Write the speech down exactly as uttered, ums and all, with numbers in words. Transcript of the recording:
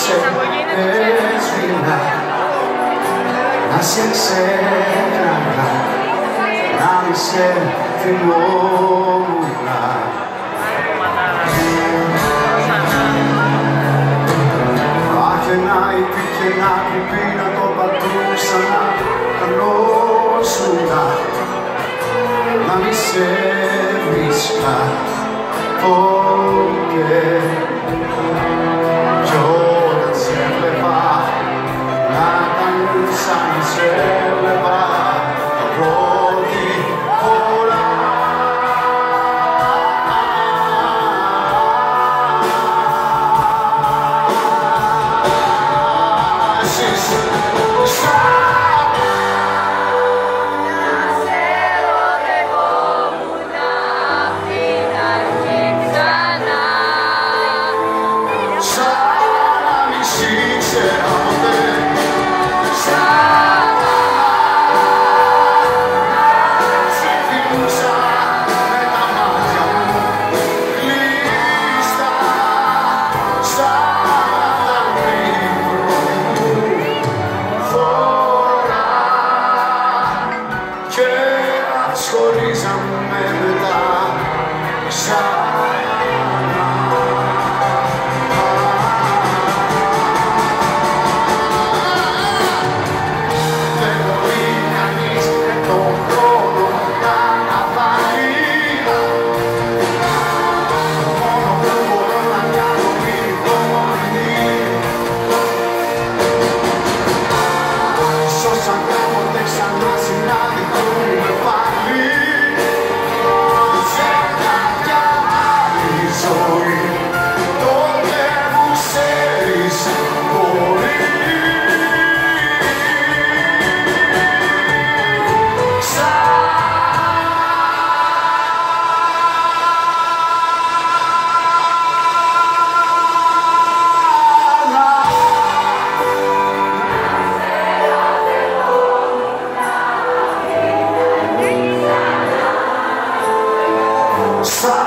έσβηνα, να σε ξέχανα, να μη σε θυμόμουνα. Άχε να υπήρχε να κρυπεί, να το πατούσα, να κανώσουνα, να μη σε βρίσκα ποτέ. Κι όταν σε έβλεπα, να ήταν σαν να σε έβλεπα τα πρώτη φορά. Εσείς σχολίζαμε μετά ξανά. Δεν μπορεί κανείς τον χρόνο να αναβάλει, μόνο που μπορώ να κάνω υπομονή. Ίσως αν κάποτε ξανά συναντηθούμε πάλι, Stop.